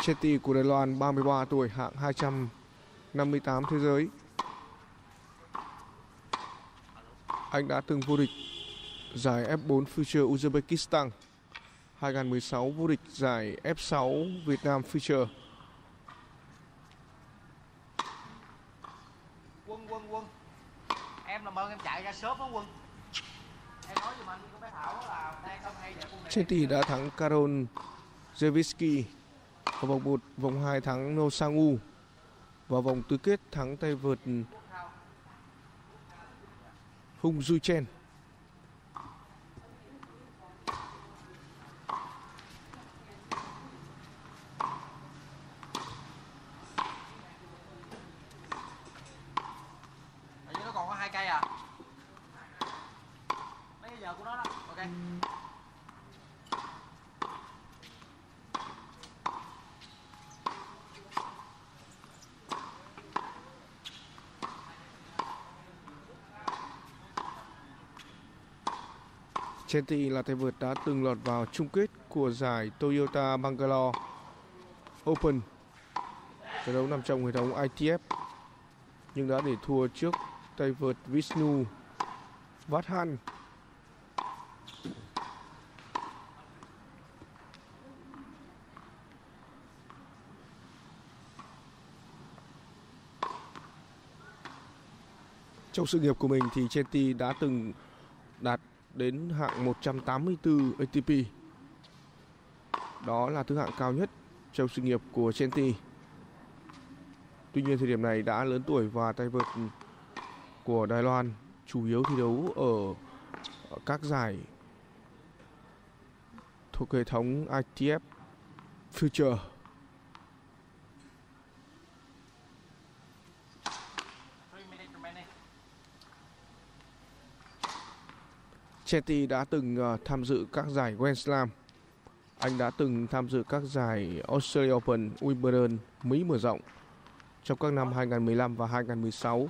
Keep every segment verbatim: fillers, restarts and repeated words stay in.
Chetty của Đài Loan, ba mươi ba tuổi, hạng hai trăm năm mươi tám thế giới. Anh đã từng vô địch giải ép bốn Future Uzbekistan, hai không một sáu vô địch giải ép sáu Việt Nam Future. Quân quân quân em làm ơn em chạy ra shop đó Quân. Em nói giùm anh với cô bé Thảo là đang không hay để quân này. Chetty đã thắng Karol Zevitsky ở vòng một, vòng hai thắng No Sang-woo, và vòng tứ kết thắng tay vợt Hung Ju Chen. Nó còn có hai cây à? Mấy giờ của nó đó. Ok. Chetty là tay vợt đã từng lọt vào chung kết của giải Toyota Bangalore Open, trận đấu nằm trong hệ thống i tê ép, nhưng đã để thua trước tay vợt Vishnu Vadhan. Trong sự nghiệp của mình thì Chetty đã từng đạt đến hạng một trăm tám mươi tư a tê pê. Đó là thứ hạng cao nhất trong sự nghiệp của Chetty. Tuy nhiên thời điểm này đã lớn tuổi và tay vợt của Đài Loan chủ yếu thi đấu ở các giải thuộc hệ thống i tê ép Future. Chetty đã từng uh, tham dự các giải Grand Slam. Anh đã từng tham dự các giải Australia Open, Wimbledon, Mỹ mở rộng trong các năm hai không một lăm và hai không một sáu.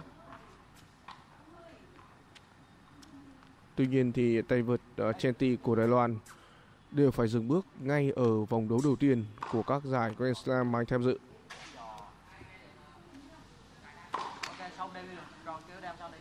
Tuy nhiên thì tay vợt uh, Chetty của Đài Loan đều phải dừng bước ngay ở vòng đấu đầu tiên của các giải Grand Slam mà anh tham dự. Ok, xong đây rồi, cứ đem sau đây.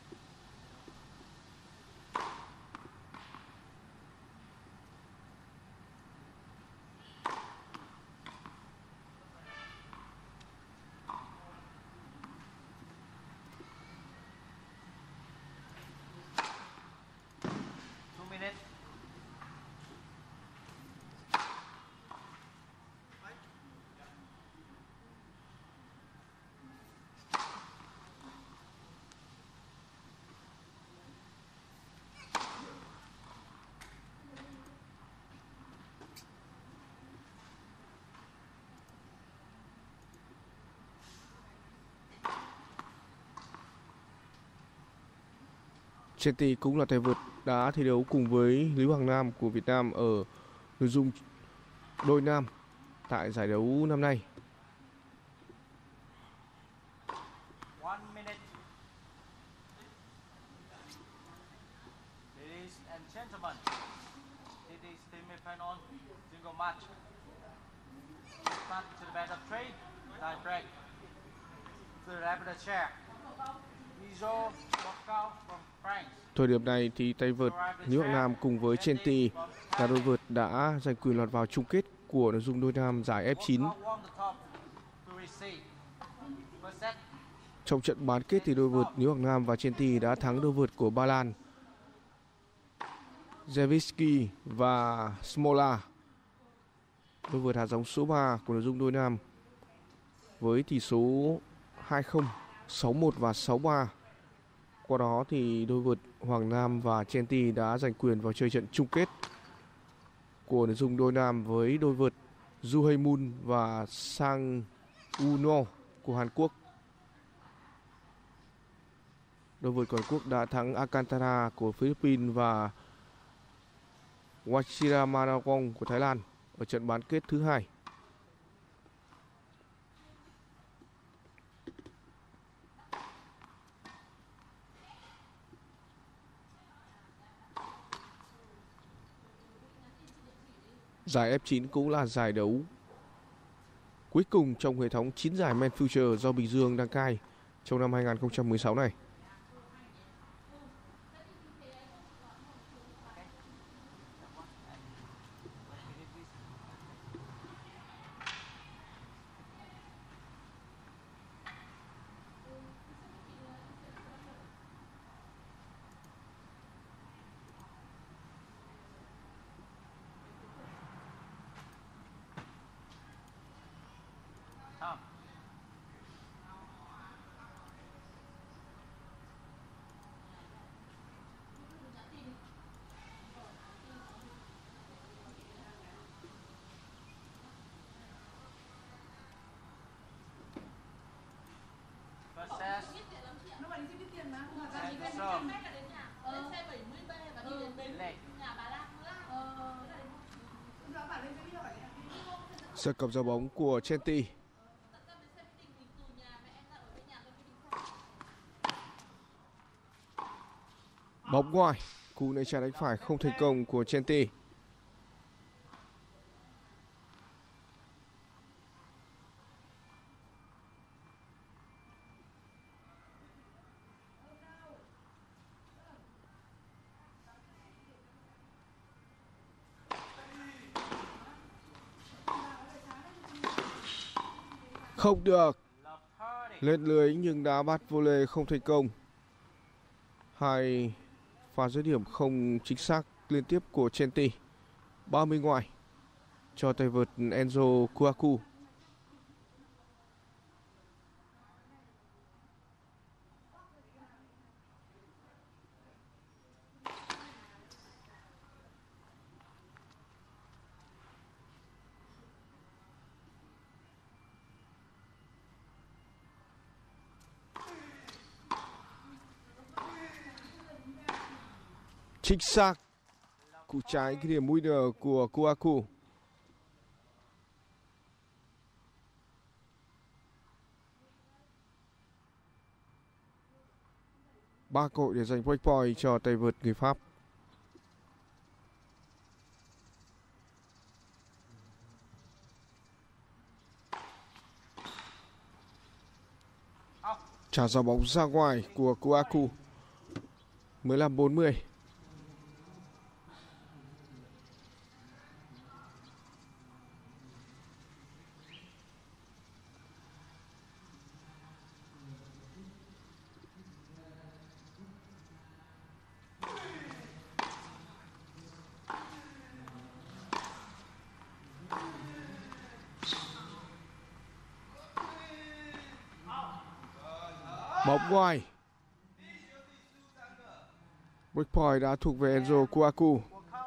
Chetty cũng là tay vợt đã thi đấu cùng với Lý Hoàng Nam của Việt Nam ở nội dung đôi nam tại giải đấu năm nay. One minute. Ladies and gentlemen, it is semi-final single match. Start to the best of three, time break. To the left of the chair. Izo Bocao from France. Thời điểm này thì tay vợt Lý Hoàng Nam cùng với Chetty là đôi vợt đã giành quyền lọt vào chung kết của nội dung đôi nam giải ép chín. Trong trận bán kết thì đôi vợt Lý Hoàng Nam và Chetty đã thắng đôi vợt của Ba Lan Zevitsky và Smola, đôi vợt hạt giống số ba của nội dung đôi nam, với tỷ số hai không, sáu một và sáu ba. Qua đó thì đôi vợt Hoàng Nam và Chetty đã giành quyền vào chơi trận chung kết của nội dung đôi nam với đôi vợt Ju Hae Moon và Sang Woo No của Hàn Quốc. Đôi vợt của Hàn Quốc đã thắng Alcantara của Philippines và Wachiramanakorn của Thái Lan ở trận bán kết thứ hai. Giải ép chín cũng là giải đấu cuối cùng trong hệ thống chín giải Men Future do Bình Dương đăng cai trong năm hai nghìn không trăm mười sáu này. Come. First set. Set serve. Leg. Sơ cập ra bóng của Chenty. Bóng ngoài, cú này trả đánh phải không thành công của Chenty. Không được. Lên lưới nhưng đá bắt volley không thành công. Hai pha dứt điểm không chính xác liên tiếp của Chenty. ba mươi ngoài cho tay vợt Enzo Kouakou. Chính xác, cú trái cái điểm mũi nở của Kouakou. Ba cơ hội để giành breakpoint cho tay vợt người Pháp. Trả ra bóng ra ngoài của Kouakou. mười lăm bốn mươi. Bóng ngoài. Breakpoint đã thuộc về Enzo Kouakou.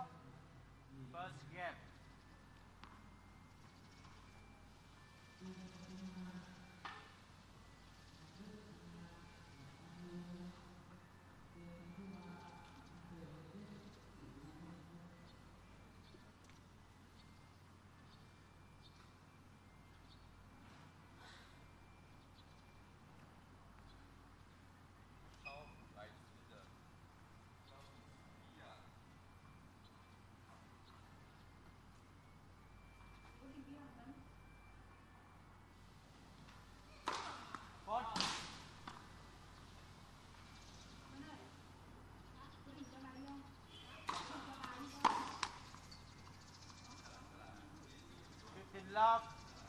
Love.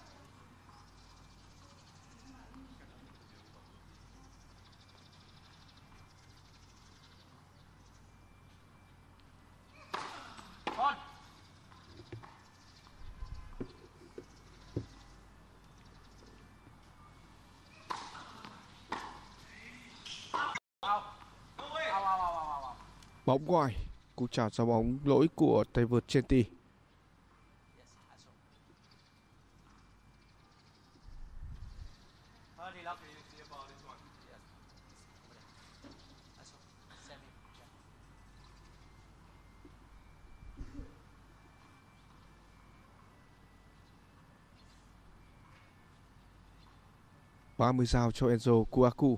On. Bóng ngoài, cú trả ra bóng lỗi của tay vợt Chenty. ba mươi sao cho Enzo Kouakou.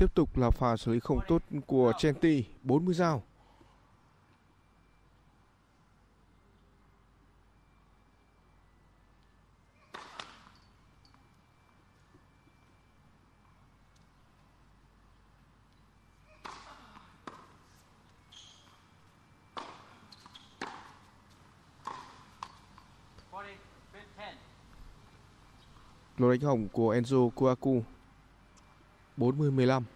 Tiếp tục là pha xử lý không tốt của Chenti, bốn mươi giao. Lô đánh hỏng của Enzo Kuaku, bốn mươi mười lăm.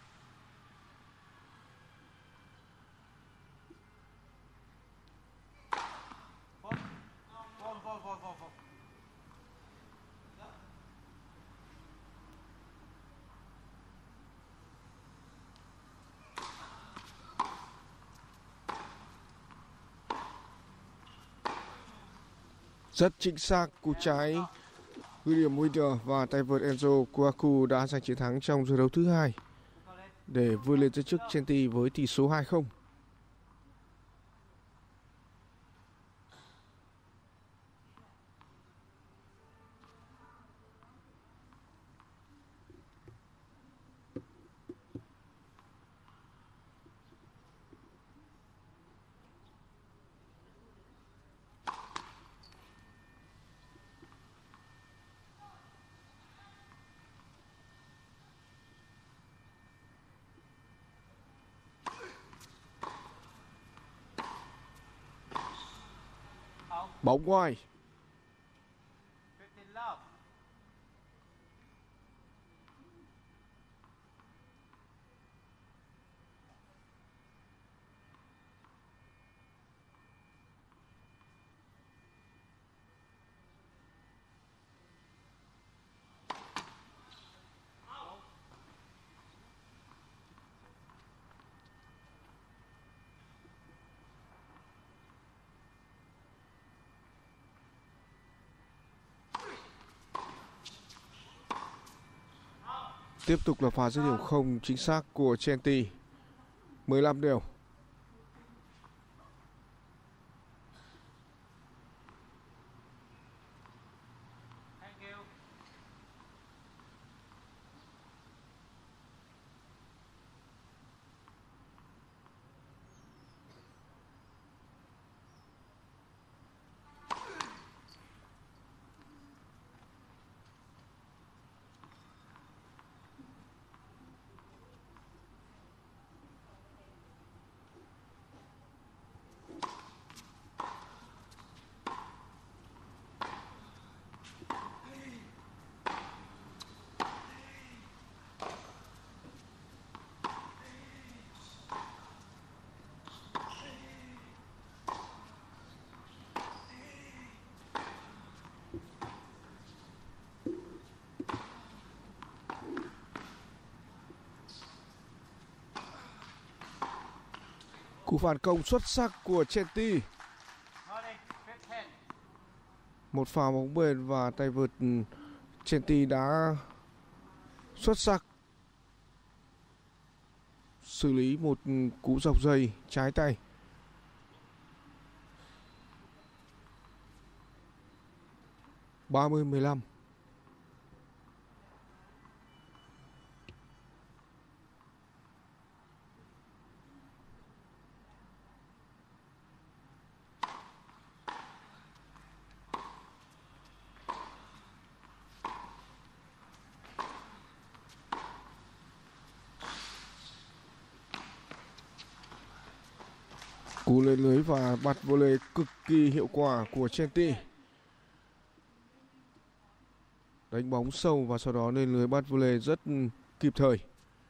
Rất chính xác, cú trái William Winter và tay vợt Enzo Kuaku đã giành chiến thắng trong trận đấu thứ hai để vươn lên dẫn trước Chenti với tỷ số hai không. Bóng ngoài. Tiếp tục là pha dứt điểm không chính xác của Chenti, mười lăm đều. Cú phản công xuất sắc của Chenti. Một pha bóng bền và tay vợt Chenti đã xuất sắc xử lý một cú dọc dây trái tay. ba mươi mười lăm. Cú lên lưới và bật volley cực kỳ hiệu quả của Chenti. Đánh bóng sâu và sau đó lên lưới bắt volley rất kịp thời.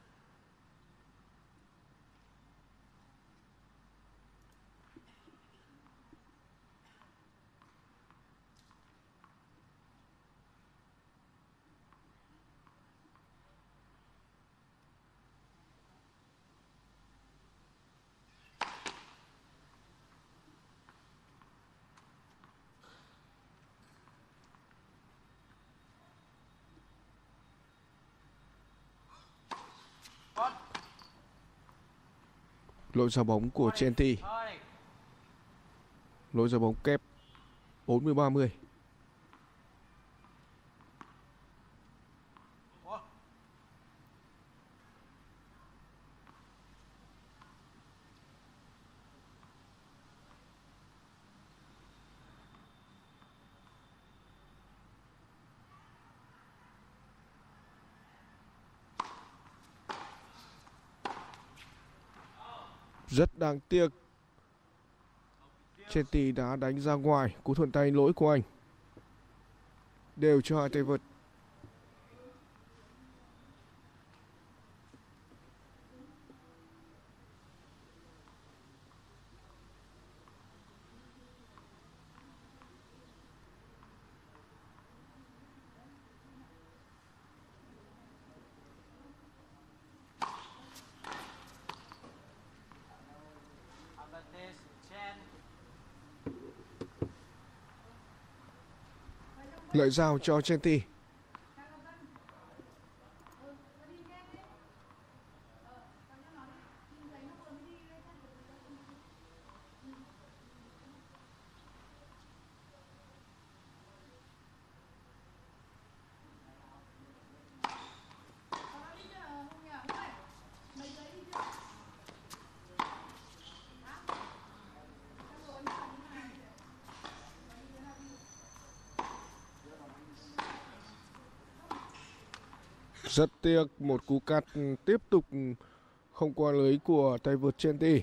Lỗi ra bóng của Chenti. Lỗi ra bóng kép, bốn mươi ba mươi. Rất đáng tiếc. Chetty đã đánh ra ngoài. Cú thuận tay lỗi của anh. Đều cho hai tay vợt. Advantage Chen. Lợi giao cho Chetty. Rất tiếc, một cú cắt tiếp tục không qua lưới của tay vợt Chetty.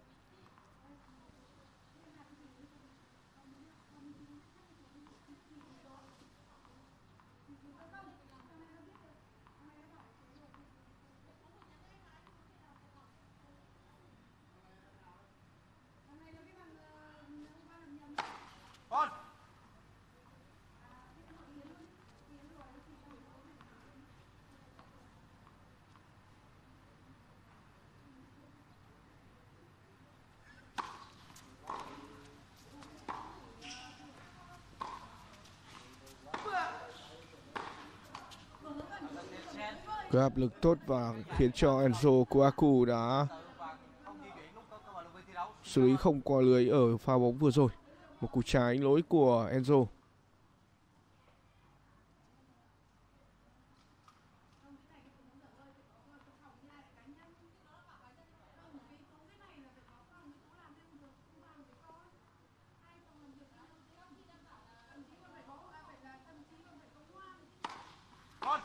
Con. Advantage Chen. Cái áp lực tốt và khiến cho Enzo Kouakou đã Không di chuyển lúc có cơ hội lượt thi đấu. xử lý không qua lưới ở pha bóng vừa rồi. Một cú trái lỗi của Enzo. Con.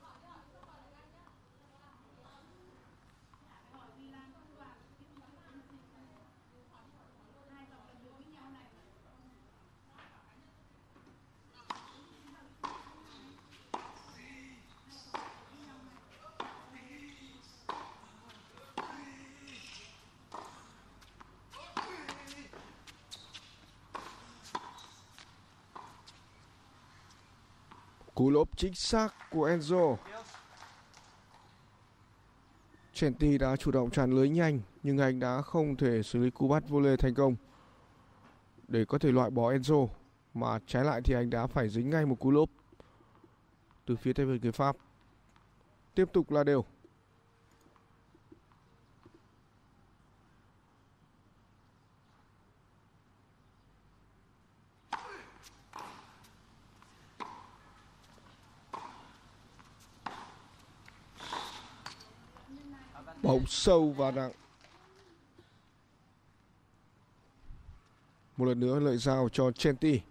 Cú lốp chính xác của Enzo. Chetty đã chủ động tràn lưới nhanh nhưng anh đã không thể xử lý cú bắt volley thành công để có thể loại bỏ Enzo, mà trái lại thì anh đã phải dính ngay một cú lốp từ phía tay vợt người Pháp. Tiếp tục là đều. Bóng sâu và nặng. Một lần nữa lợi giao cho Chetty.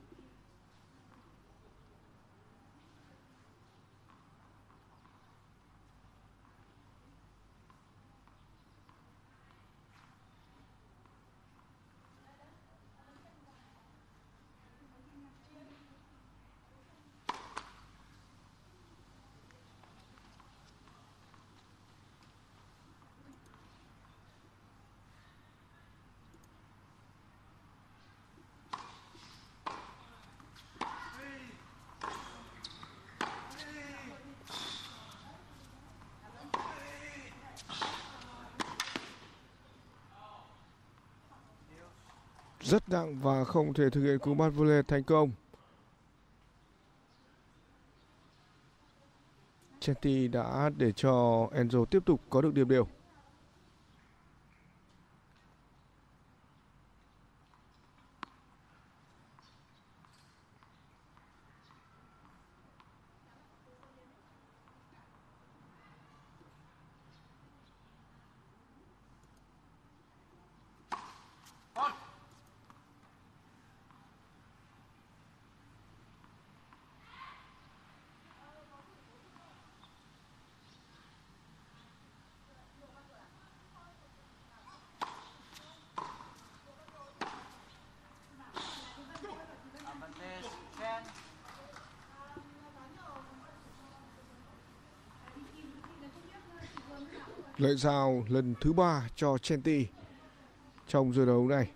Rất nặng và không thể thực hiện cú bắt volley thành công. Chetty đã để cho Enzo tiếp tục có được điểm đều. Con. Lợi rào lần thứ ba cho Chenti trong giờ đấu này.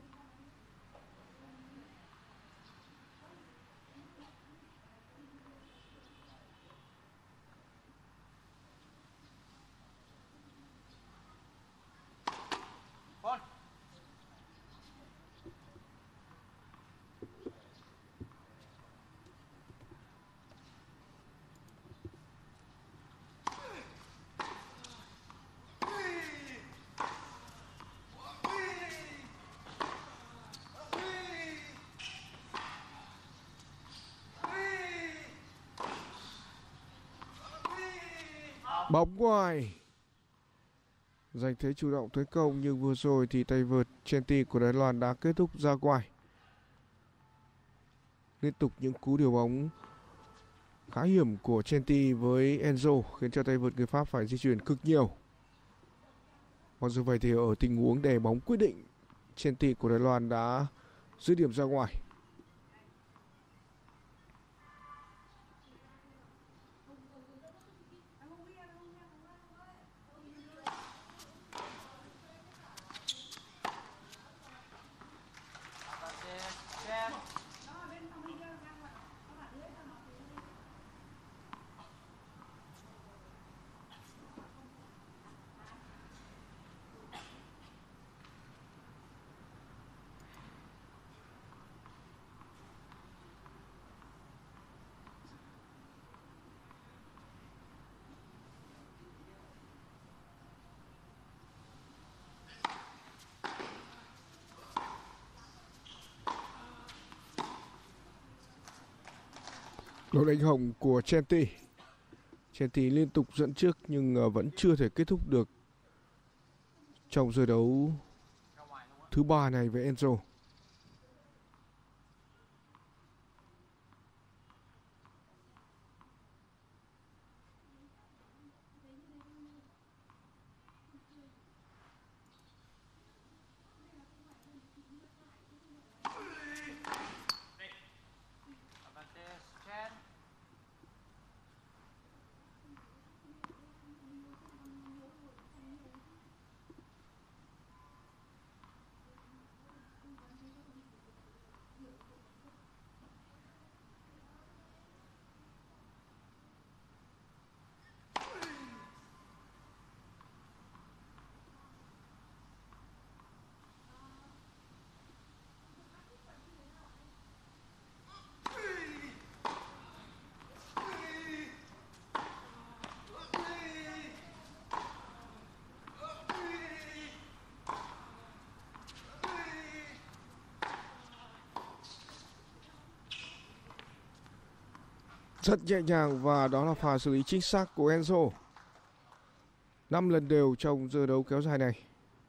Bóng ngoài, giành thế chủ động tấn công, nhưng vừa rồi thì tay vợt Chenti của Đài Loan đã kết thúc ra ngoài. Liên tục những cú điều bóng khá hiểm của Chenti với Enzo khiến cho tay vợt người Pháp phải di chuyển cực nhiều. Mặc dù vậy thì ở tình huống đè bóng quyết định, Chenti của Đài Loan đã dứt điểm ra ngoài. Lỗi đánh hồng của Chenti. Chenti liên tục dẫn trước nhưng vẫn chưa thể kết thúc được trong giờ đấu thứ ba này với Enzo. Rất nhẹ nhàng và đó là pha xử lý chính xác của Enzo. năm lần đều trong giờ đấu kéo dài này.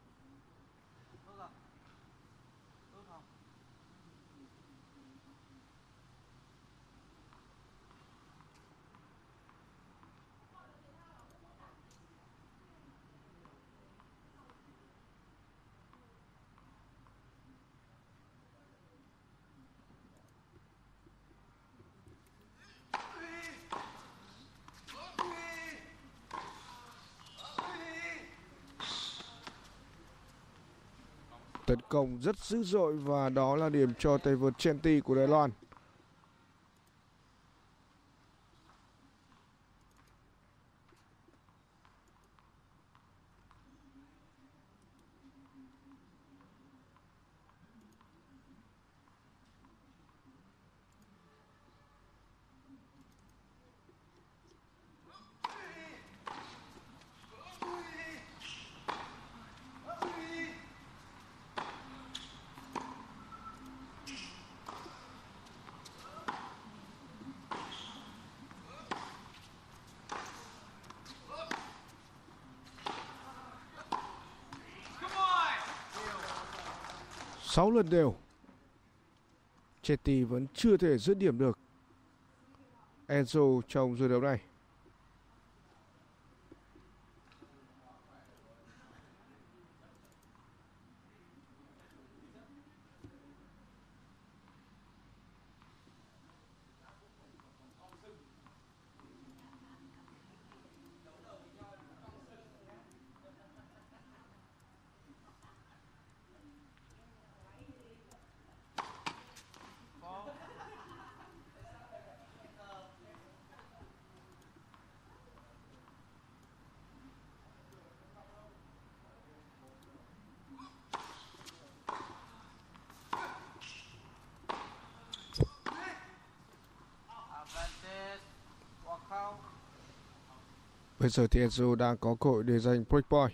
Tấn công rất dữ dội và đó là điểm cho tay vợt Chenti của Đài Loan. sáu lần đều. Chenti vẫn chưa thể dứt điểm được Enzo trong giờ đấu này. Bây giờ thì Enzo đang có cơ hội để giành break point.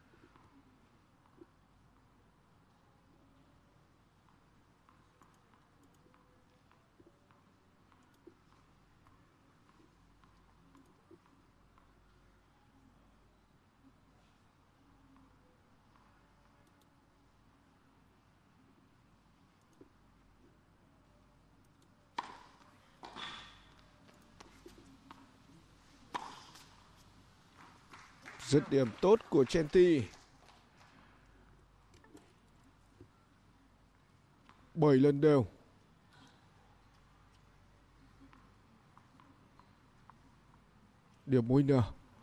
Dứt điểm tốt của Chenti. bảy lần đều. Điểm winner.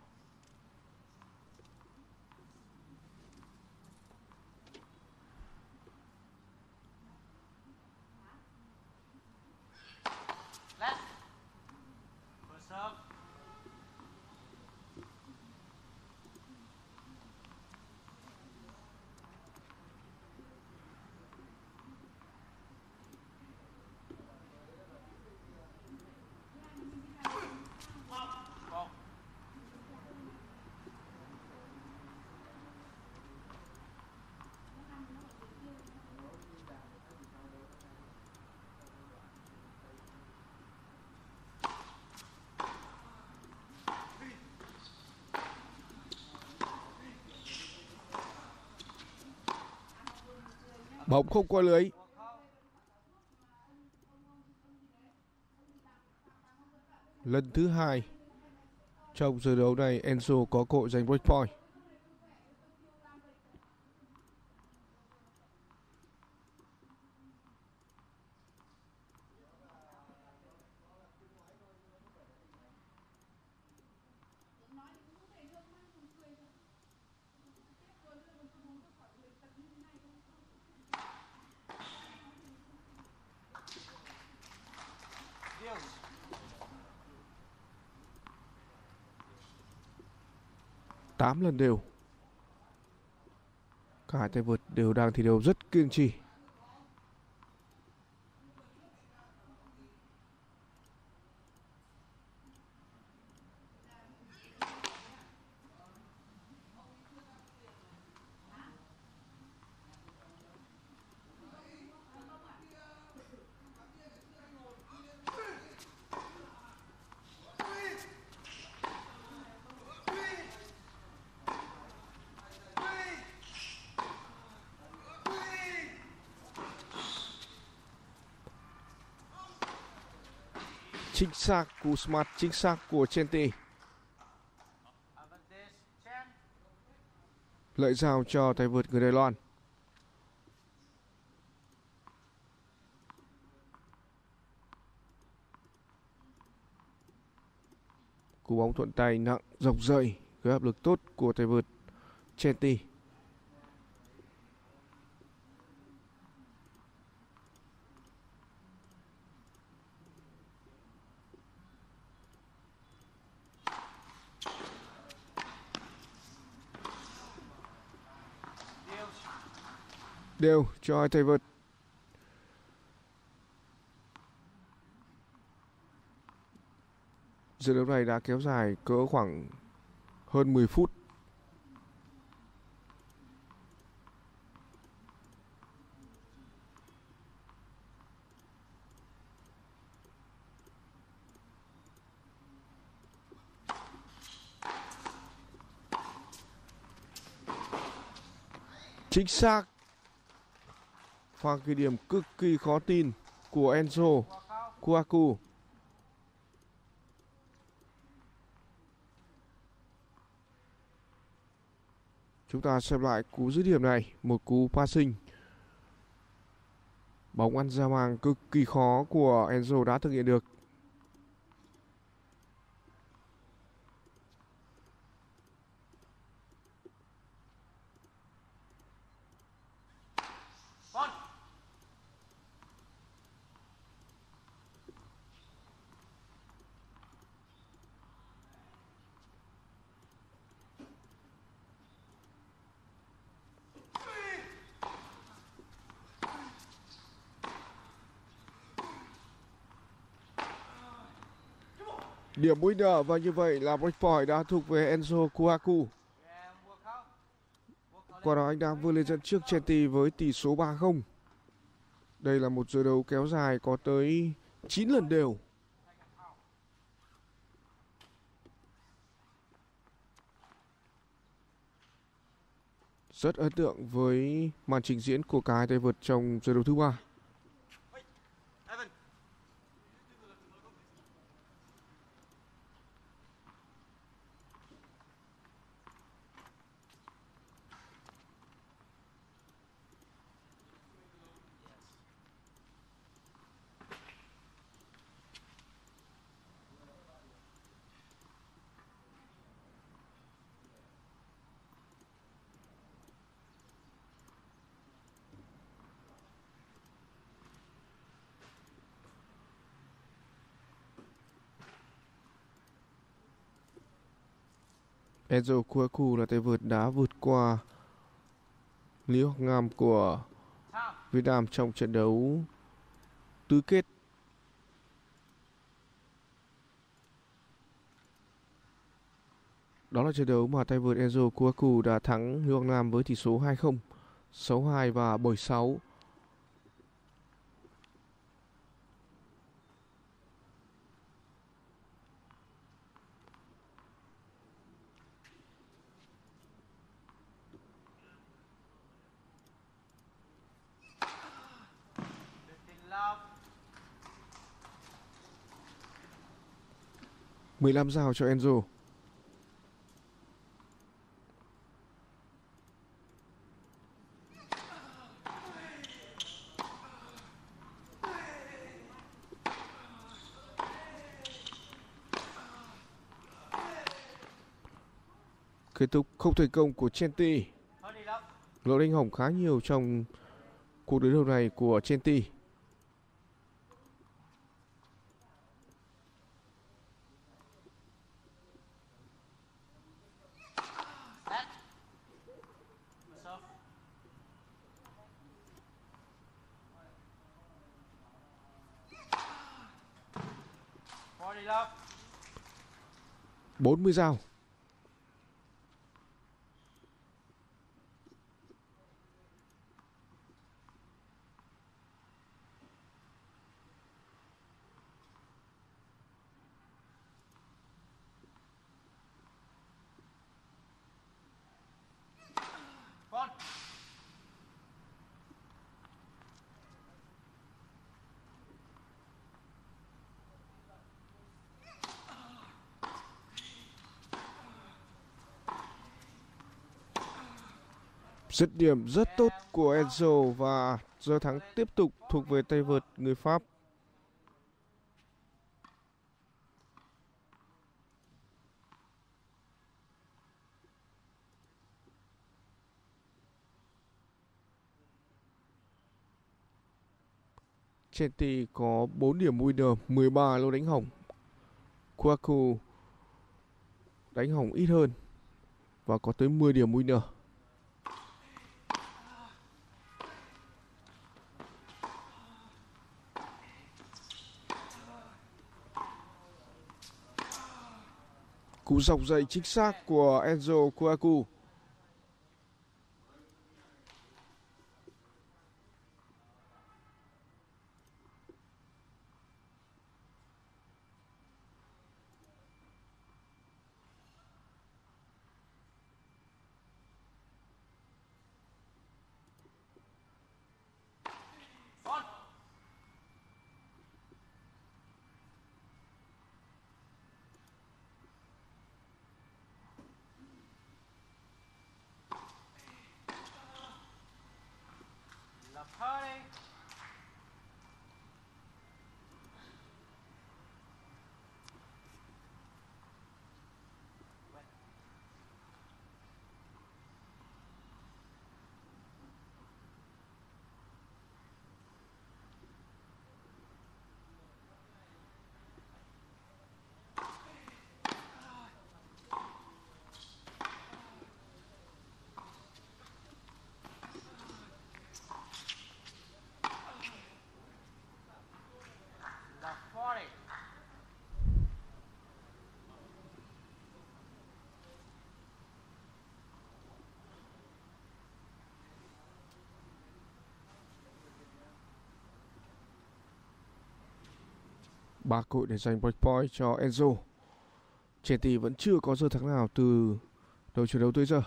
Bóng không qua lưới. Lần thứ hai trong giờ đấu này, Enzo có cơ hội giành break point. tám lần đều. Cả hai tay vợt đều đang thi đấu rất kiên trì. Chính xác, cú smart chính xác của Chenti. Lợi giao cho tay vợt người Đài Loan. Cú bóng thuận tay nặng dọc dày, gây áp lực tốt của tay vợt Chenti. Đều cho hai tay vợt. Trận đấu này đã kéo dài cỡ khoảng hơn mười phút. Chính xác. Pha ghi điểm cực kỳ khó tin của Enzo Kouakou. Chúng ta xem lại cú dứt điểm này, một cú passing. Bóng ăn ra mang cực kỳ khó của Enzo đã thực hiện được. Điểm winner và như vậy là break point đã thuộc về Enzo Kuaku. Qua đó anh đã vươn lên dẫn trước Chenty với tỷ số ba không. Đây là một trận đấu kéo dài có tới chín lần đều. Rất ấn tượng với màn trình diễn của cả hai tay vợt trong trận đấu thứ ba. Enzo Kuaku là tay vợt đã vượt qua Lý Hoắc Ngam của Việt Nam trong trận đấu tứ kết. Đó là trận đấu mà tay vợt Enzo Kuaku đã thắng Lý Hoắc Ngam với tỷ số hai không, sáu hai và bảy sáu. mười lăm rào cho Enzo. Kết thúc không thành công của Chenty. Lỗi đánh hỏng khá nhiều trong cuộc đối đầu này của Chenty. bốn mươi rào. Dứt điểm rất tốt của Enzo và giờ thắng tiếp tục thuộc về tay vợt người Pháp. Chenty có bốn điểm winner, mười ba lô đánh hỏng. Kuaku đánh hỏng ít hơn và có tới mười điểm winner. Cú dọc dày chính xác của Enzo Kuaku. Ba cơ hội để giành break point cho Enzo. Chelsea vẫn chưa có giờ thắng nào từ đầu trận đấu tới giờ.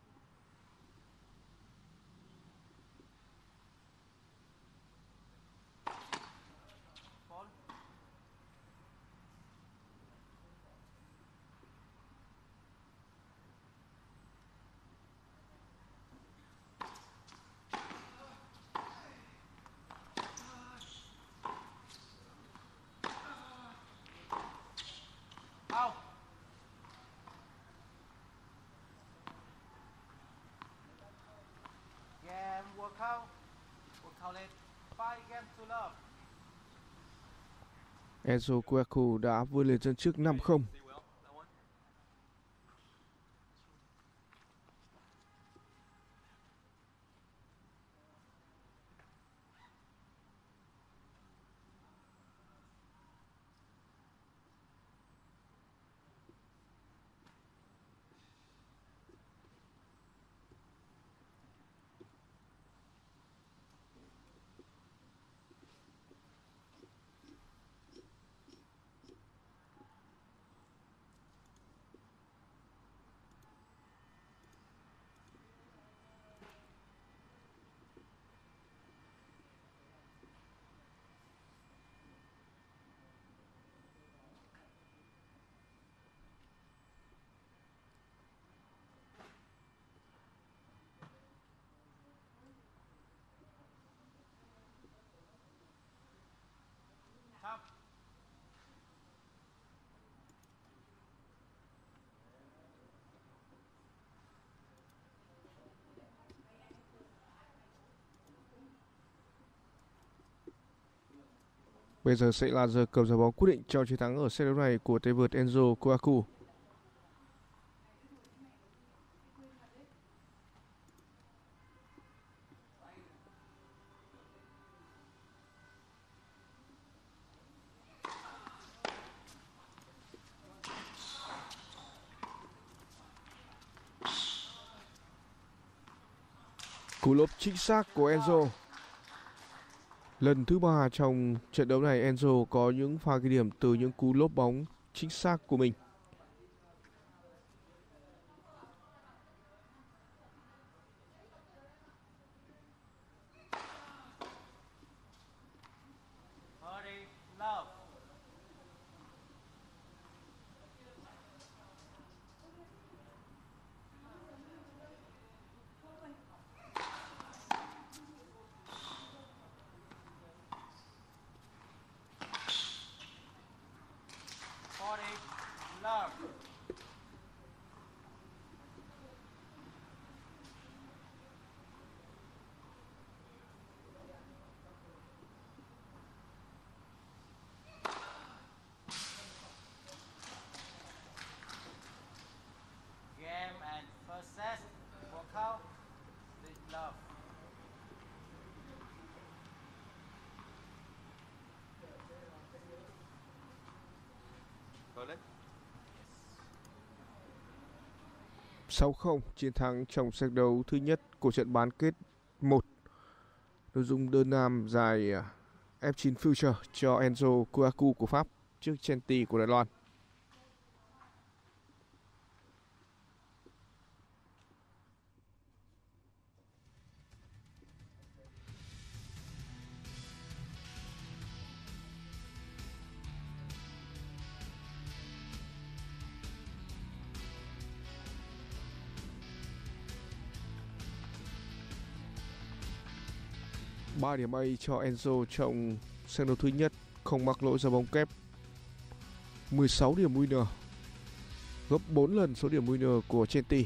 Out. Game work out. Work out it. Five game to love. Enzo Kouyakou đã vươn lên dẫn trước năm không. Time. Bây giờ sẽ là giờ cầm giải bóng quyết định cho chiến thắng ở set đấu này của tay vợt Enzo Kouyakou. Cú lốp chính xác của Enzo. Lần thứ ba trong trận đấu này Enzo có những pha ghi điểm từ những cú lốp bóng chính xác của mình. Hurry, love. Forty, love. Game and first set. Work out. Split love. sáu không chiến thắng trong set đấu thứ nhất của trận bán kết một. Nội dung đơn nam giải ép chín Future cho Enzo Kouyakou của Pháp trước Chelsea của Đài Loan. ba điểm A cho Enzo trong set đấu thứ nhất, không mắc lỗi ra bóng kép. mười sáu điểm winner, gấp bốn lần số điểm winner của Chelsea.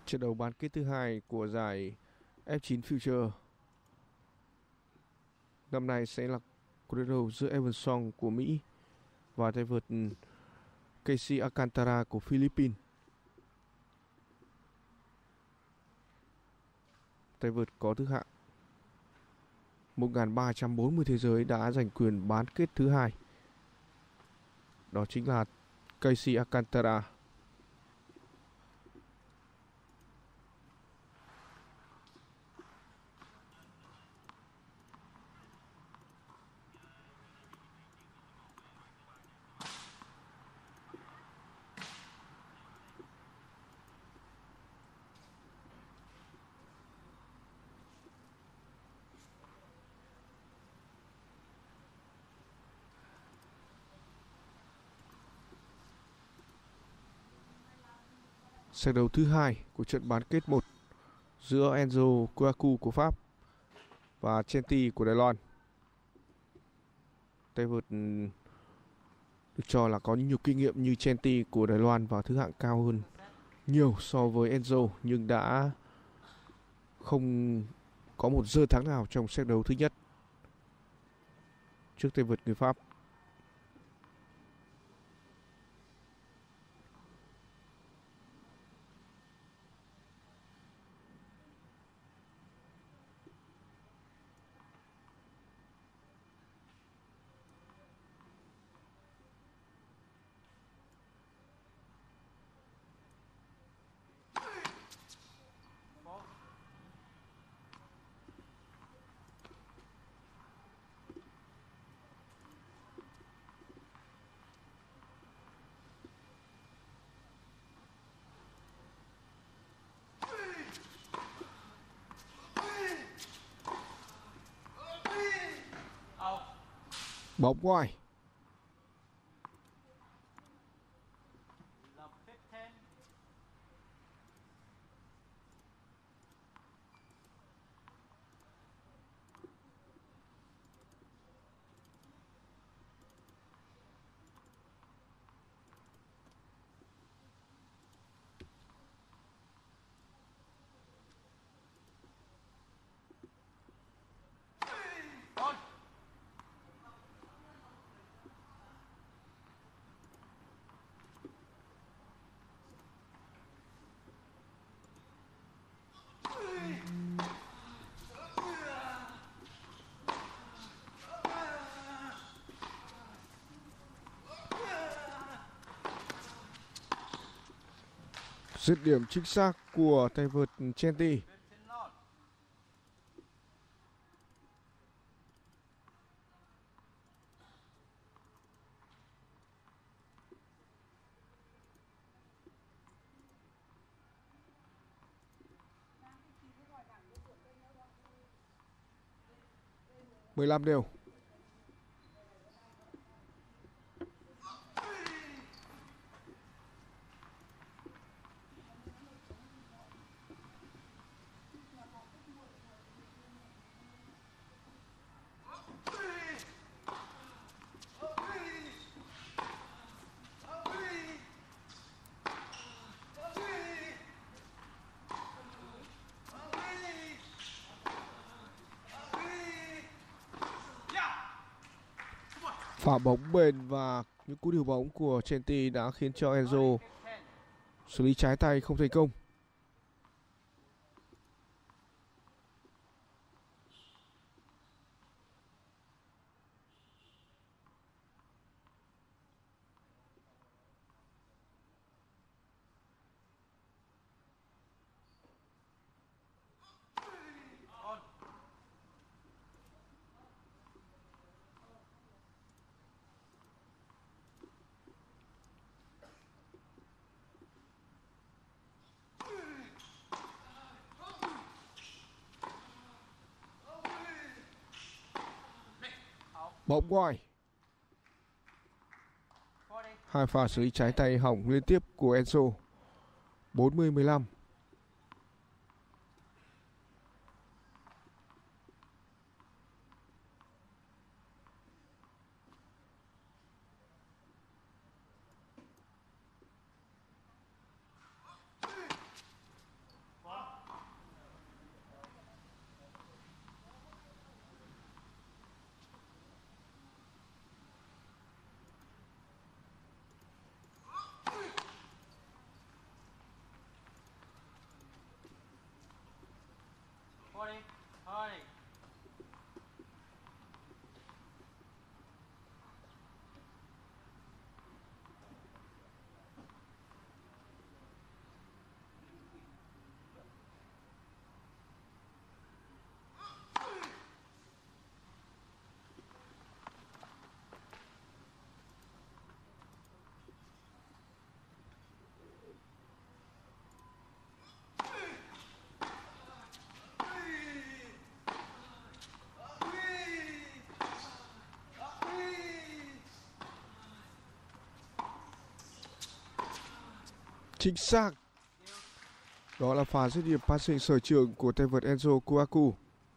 Trận đấu bán kết thứ hai của giải ép chín Future năm nay sẽ là cuộc đối đầu giữa Evan Song của Mỹ và tay vợt Casey Alcantara của Philippines. Tay vợt có thứ hạng một nghìn ba trăm bốn mươi thế giới đã giành quyền bán kết thứ hai. Đó chính là Casey Alcantara. Set đấu thứ hai của trận bán kết một giữa Enzo Kouakou của Pháp và Chenti của Đài Loan. Tay vợt được cho là có nhiều kinh nghiệm như Chenti của Đài Loan và thứ hạng cao hơn nhiều so với Enzo, nhưng đã không có một dơ thắng nào trong set đấu thứ nhất trước tay vợt người Pháp. Bóng ngoài. Dứt điểm chính xác của tay vợt Chenti. mười lăm đều. Phá bóng bền và những cú điều bóng của Chenti đã khiến cho Enzo xử lý trái tay không thành công. Bóng ngoài. Hai pha xử lý trái tay hỏng liên tiếp của Enzo. bốn mươi mười lăm. forty, hurry. Chính xác. Đó là pha dứt điểm passing sở trường của tay vợt Enzo Kouakou.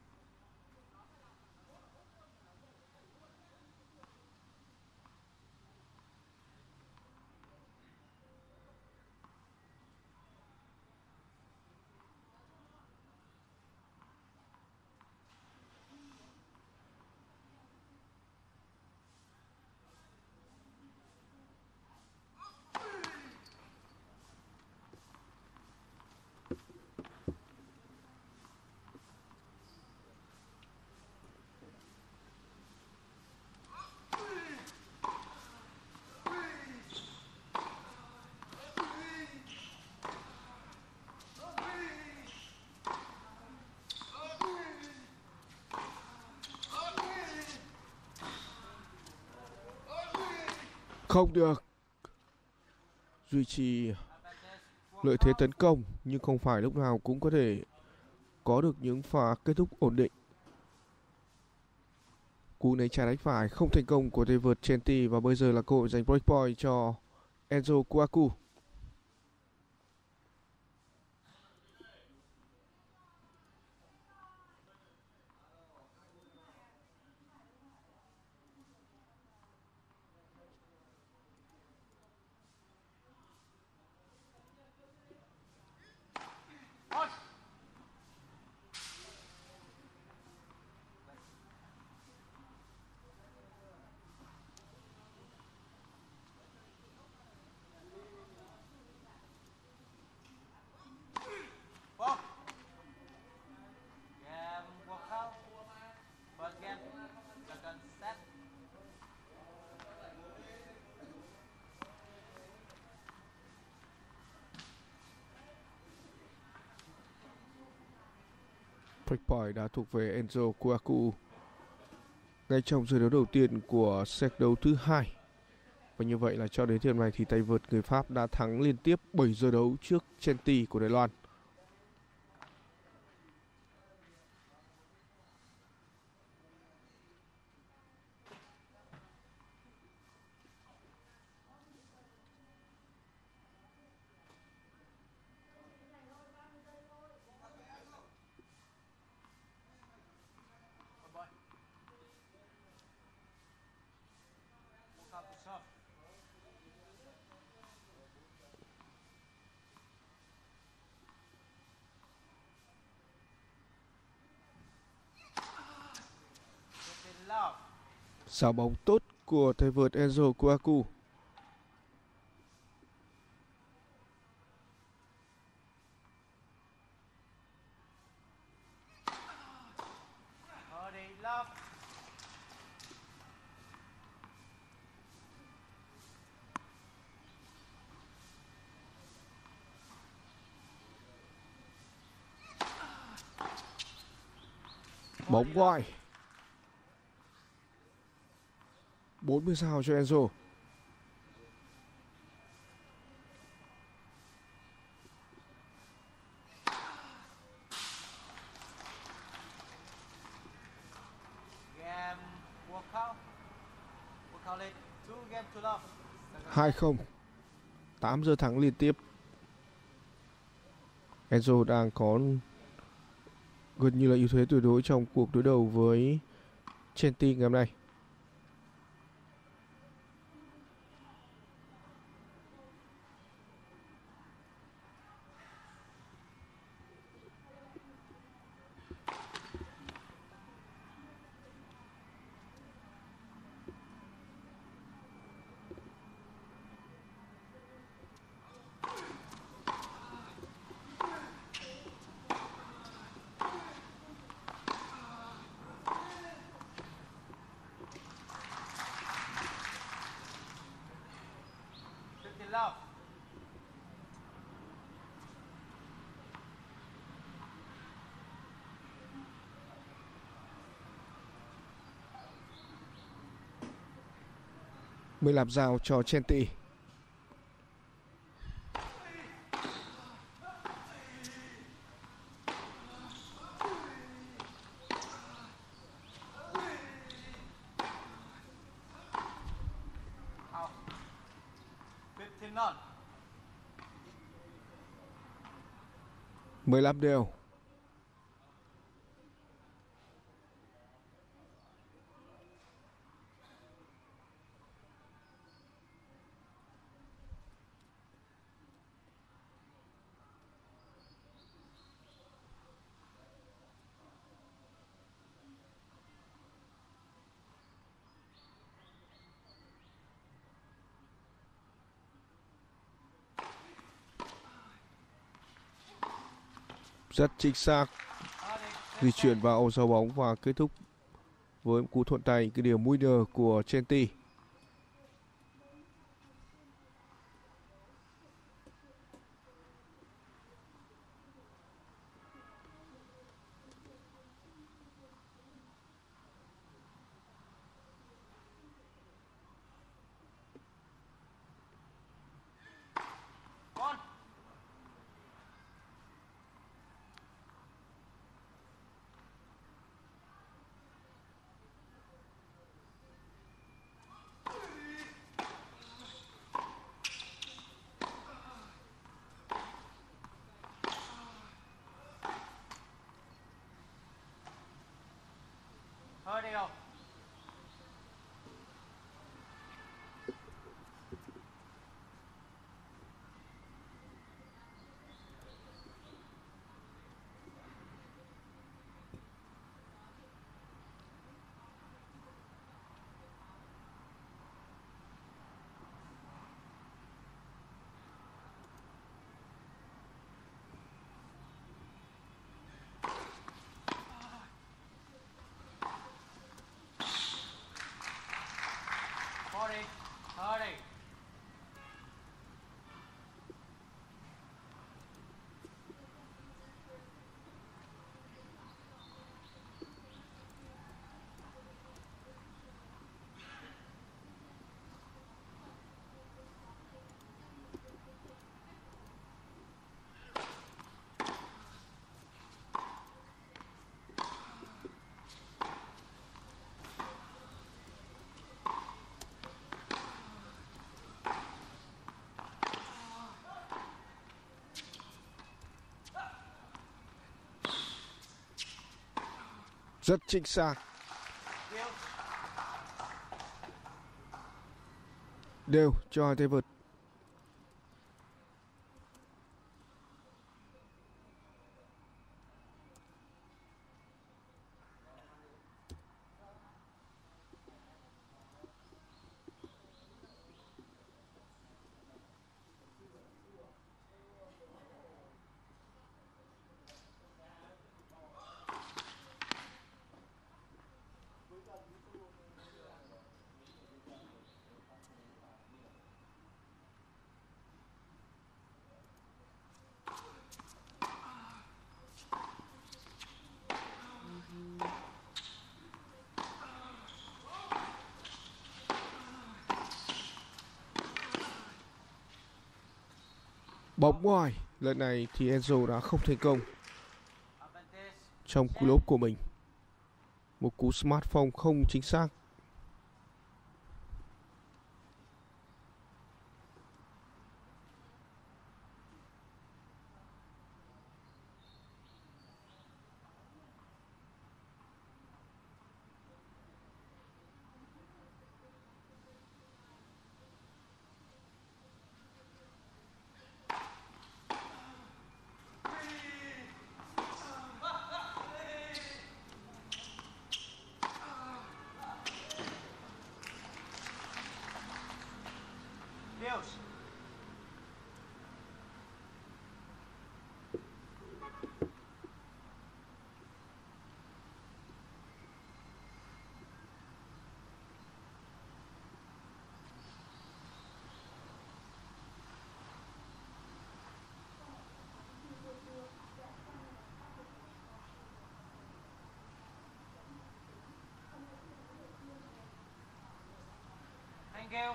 Không được. Duy trì lợi thế tấn công nhưng không phải lúc nào cũng có thể có được những pha kết thúc ổn định. Cú ném trái đánh phải không thành công của tay vợt Chenti và bây giờ là cơ hội giành breakpoint cho Enzo Kouakou. Breakpoint đã thuộc về Enzo Kouakou ngay trong giờ đấu đầu tiên của set đấu thứ hai. Và như vậy là cho đến thời điểm này thì tay vợt người Pháp đã thắng liên tiếp bảy giờ đấu trước Chenti của Đài Loan. Xả bóng tốt của tay vợt Enzo Kouakou. Bóng ngoài. bốn mươi sao cho Enzo. hai không. tám giờ thắng liên tiếp. Enzo đang có gần như là ưu thế tuyệt đối trong cuộc đối đầu với Chenti ngày hôm nay. love. mười lăm rào cho Chenty. Out. fifteen none. mười lăm đều. Rất chính xác, di chuyển vào ô sau bóng và kết thúc với một cú thuận tay cái điểm winner của Chenty. One. Hơi đều. forty. thirty. Rất chính xác. Đều. Đều cho hai tay vợt. Bóng ngoài, lần này thì Enzo đã không thành công Advantage. trong cú lốp của mình. Một cú smartphone không chính xác. Thank you.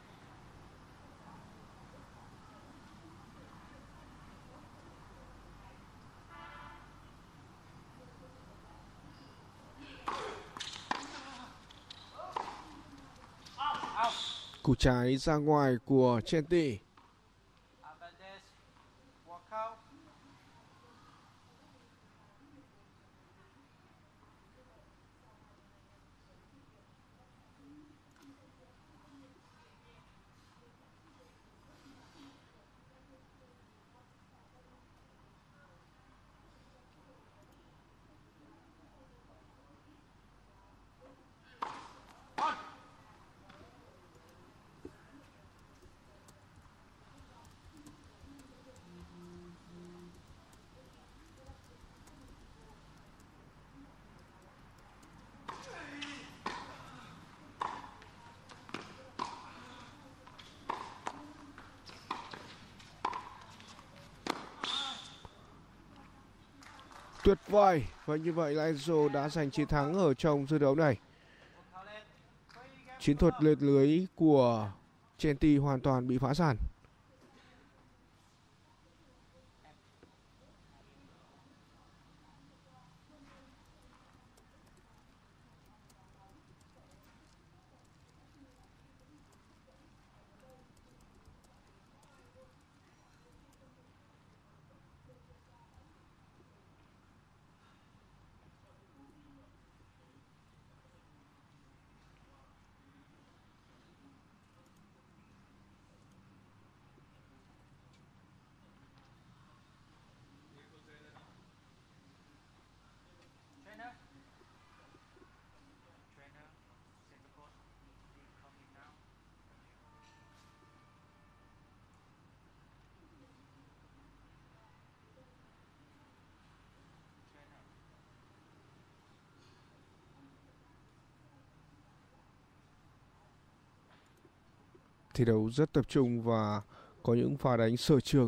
Cú trái ra ngoài của Chenty. After this, walk out. Tuyệt vời. Và như vậy là Enzo đã giành chiến thắng ở trong trận đấu này. Chiến thuật lệch lưới của Chenty hoàn toàn bị phá sản. Trainer. Trainer. Center court. Coming now. Trainer. Thi đấu rất tập trung và có những pha đánh sở trường.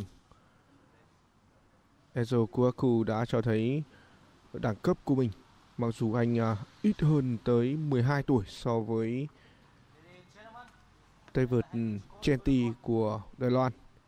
Enzo Couakou đã cho thấy đẳng cấp của mình, mặc dù anh uh, ít hơn tới mười hai tuổi so với Ladies and gentlemen. tay vợt um, Chenty của Đài Loan.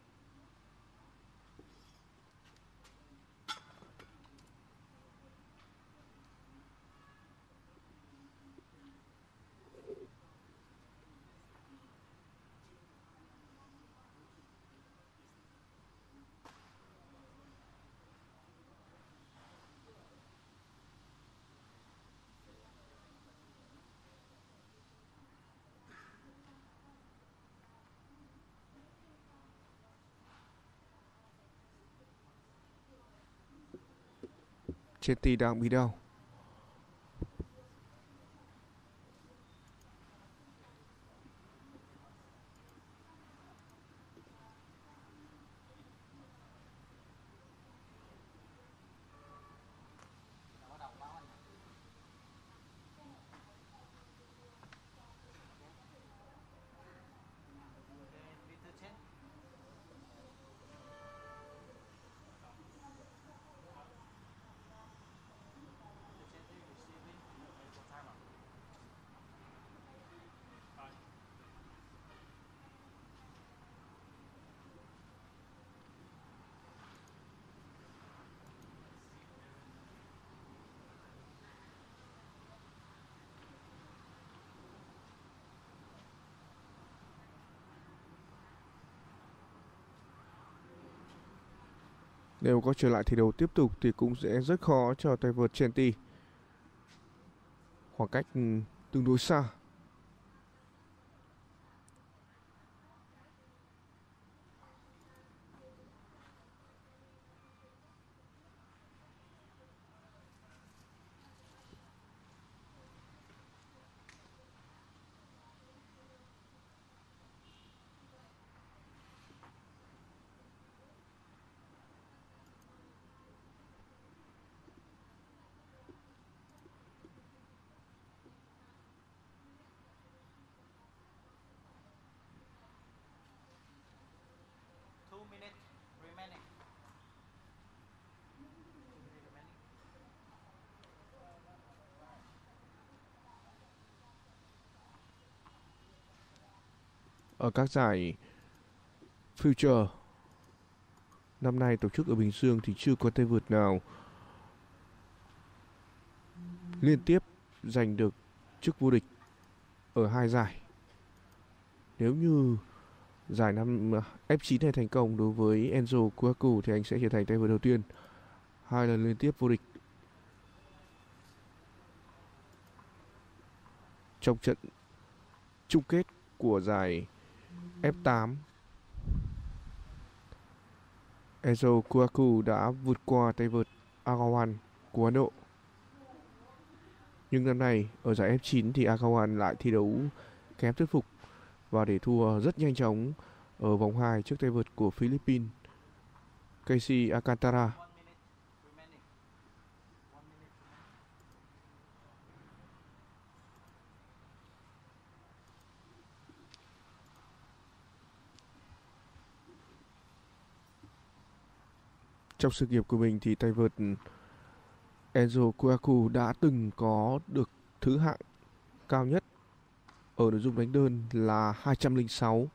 Chenty đang bị đau. Bắt đầu báo anh. Then Peter Chen. Peter Chen receiving. Ready for timeout. Nếu có trở lại thi đấu tiếp tục thì cũng sẽ rất khó cho tay vợt Chenty. Khoảng cách um, tương đối xa. ở các giải Future năm nay tổ chức ở Bình Dương thì chưa có tay vợt nào liên tiếp giành được chức vô địch ở hai giải. Nếu như giải năm F chín này thành công đối với Enzo Kouakou thì anh sẽ trở thành tay vợt đầu tiên hai lần liên tiếp vô địch trong trận chung kết của giải F tám. Enzo Kouakou đã vượt qua tay vợt Agawan của Ấn Độ. Nhưng năm nay ở giải F chín thì Agawan lại thi đấu kém thuyết phục và để thua rất nhanh chóng ở vòng hai trước tay vợt của Philippines Casey Alcantara. Trong sự nghiệp của mình thì tay vợt Enzo Kouakou đã từng có được thứ hạng cao nhất ở nội dung đánh đơn là hai trăm lẻ sáu.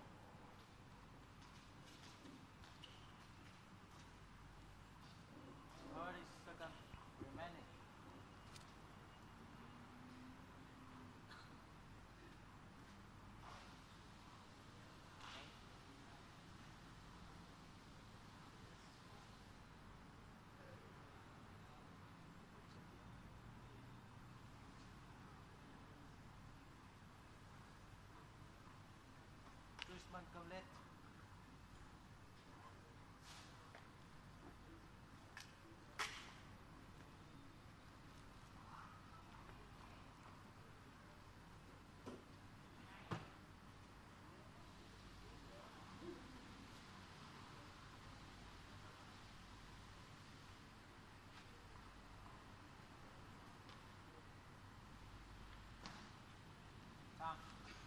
Usman complete. Time.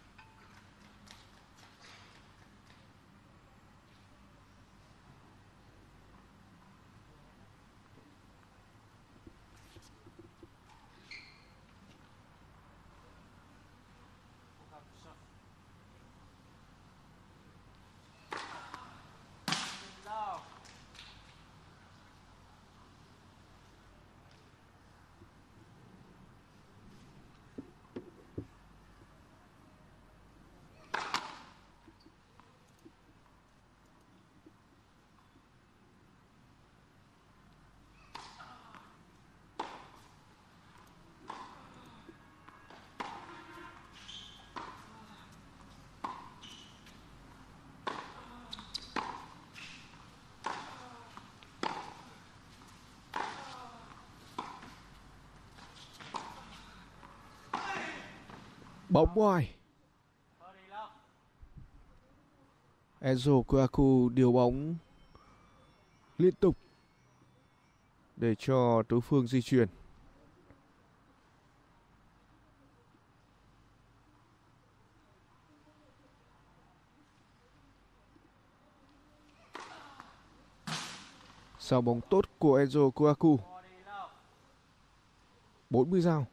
Low. Bóng ngoài. Body low. Enzo Kouakou điều bóng liên tục để cho đối phương di chuyển. Sao bóng tốt của Enzo Kouakou. Body low. bốn mươi giao.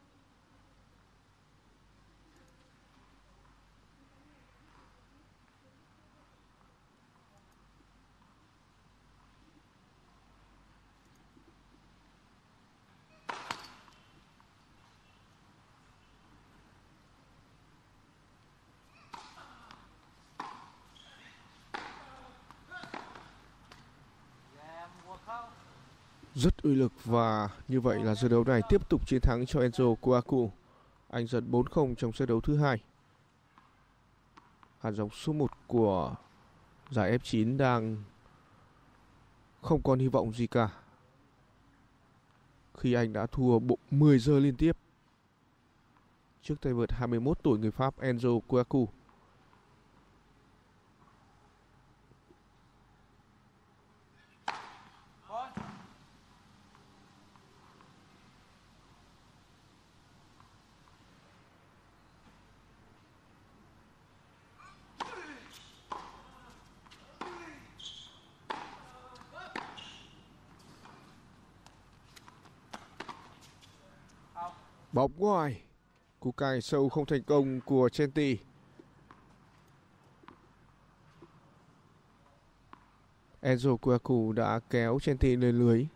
Yeah, work out. Rất uy lực và như vậy là trận đấu này tiếp tục chiến thắng cho Enzo Kouakou. Anh dẫn bốn không trong set đấu thứ hai. Hạt giống số một của giải F chín đang không còn hy vọng gì cả khi anh đã thua bộ mười giờ liên tiếp trước tay vợt hai mươi mốt tuổi người Pháp Enzo Kouakou. One. Out. Bóng ngoài. Cú cài sâu không thành công của Chenti. Enzo Kouakou đã kéo Chenti lên lưới.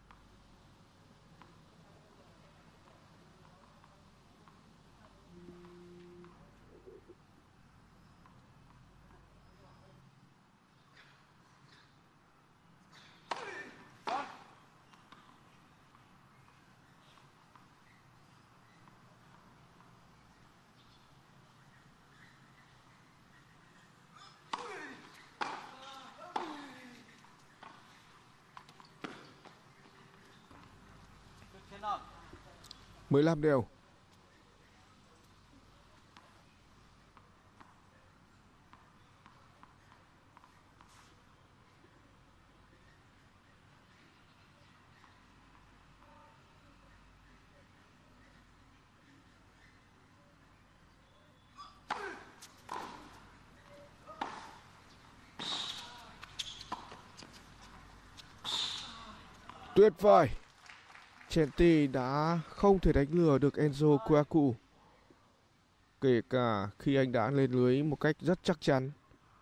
mười lăm đều. Tuyệt vời. Chenti đã không thể đánh lừa được Enzo Kouakou, kể cả khi anh đã lên lưới một cách rất chắc chắn.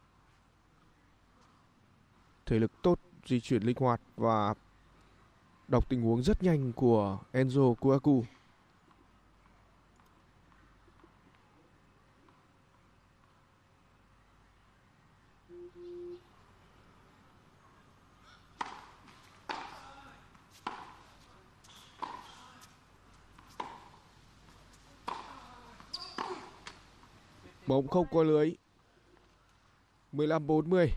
Thể lực tốt, di chuyển linh hoạt và đọc tình huống rất nhanh của Enzo Kouakou. Bóng không có lưới. mười lăm bốn mươi.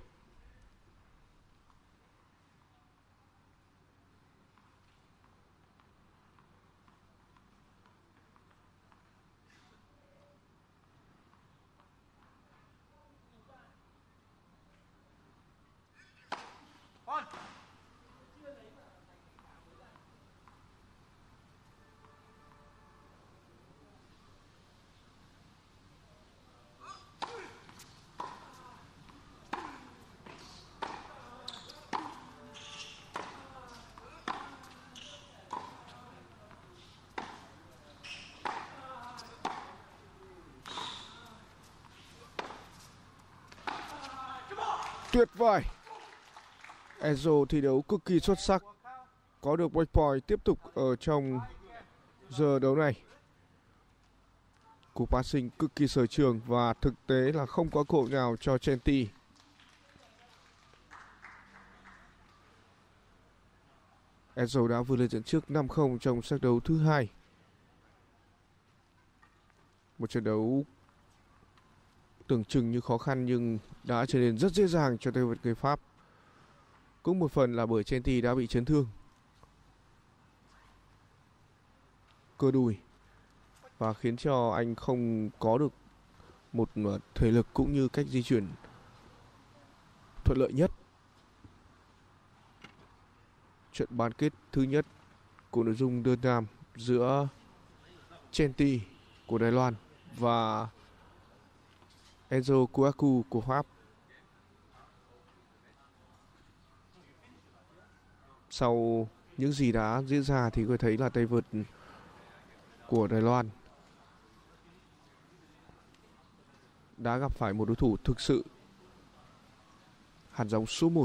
Tuyệt vời. Enzo thi đấu cực kỳ xuất sắc, có được break point tiếp tục ở trong giờ đấu này. Cú passing cực kỳ sở trường và thực tế là không có cơ hội nào cho Chenti. Enzo đã vươn lên dẫn trước năm không trong set đấu thứ hai. Một trận đấu tưởng chừng như khó khăn nhưng đã trở nên rất dễ dàng cho tay vợt người Pháp. Cũng một phần là bởi Chenti đã bị chấn thương cơ đùi và khiến cho anh không có được một thể lực cũng như cách di chuyển thuận lợi nhất. Trận bán kết thứ nhất của nội dung đơn nam giữa Chenti của Đài Loan và Enzo Kouakou của Pháp. Sau những gì đã diễn ra thì có thấy là tay vợt của Đài Loan đã gặp phải một đối thủ thực sự hạt giống số một,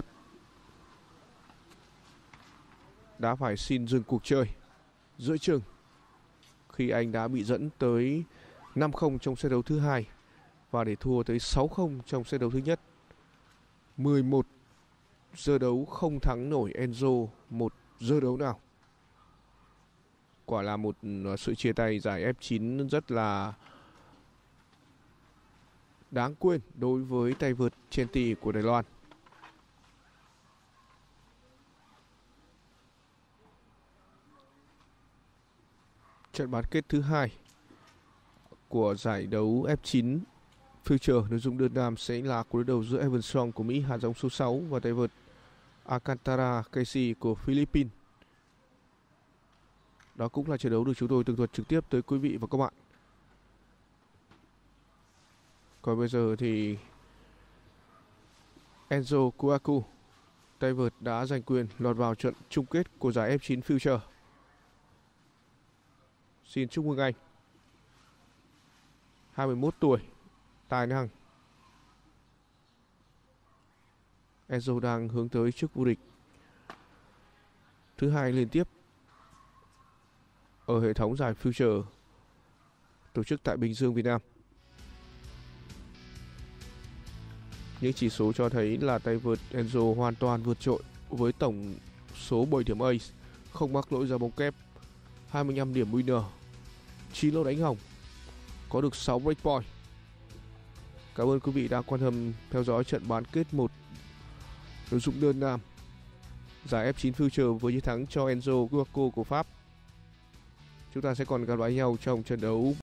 đã phải xin dừng cuộc chơi giữa chừng khi anh đã bị dẫn tới năm không trong set đấu thứ hai và để thua tới sáu không trong set đấu thứ nhất. mười một giờ đấu không thắng nổi Enzo một giờ đấu nào. Quả là một sự chia tay giải ép chín rất là đáng quên đối với tay vợt Chenti của Đài Loan. Trận bán kết thứ hai của giải đấu ép chín Future nội dung đơn nam sẽ là cuộc đối đầu giữa Evan Strong của Mỹ, hạt giống số sáu, và tay vợt Alcantara Casey của Philippines. Đó cũng là trận đấu được chúng tôi tường thuật trực tiếp tới quý vị và các bạn. Còn bây giờ thì Enzo Kouakou, tay vợt đã giành quyền lọt vào trận chung kết của giải ép chín Future. Xin chúc mừng anh. hai mươi mốt tuổi, tài năng. Enzo đang hướng tới chức vô địch thứ hai liên tiếp ở hệ thống giải Future tổ chức tại Bình Dương, Việt Nam. Những chỉ số cho thấy là tay vợt Enzo hoàn toàn vượt trội với tổng số bảy điểm ace, không mắc lỗi ra bóng kép, hai mươi lăm điểm winner, chín lỗi đánh hỏng, có được sáu break point. Cảm ơn quý vị đã quan tâm theo dõi trận bán kết một đấu dụng đơn nam giải F chín Future với chiến thắng cho Enzo Guarco của Pháp. Chúng ta sẽ còn gặp lại nhau trong trận đấu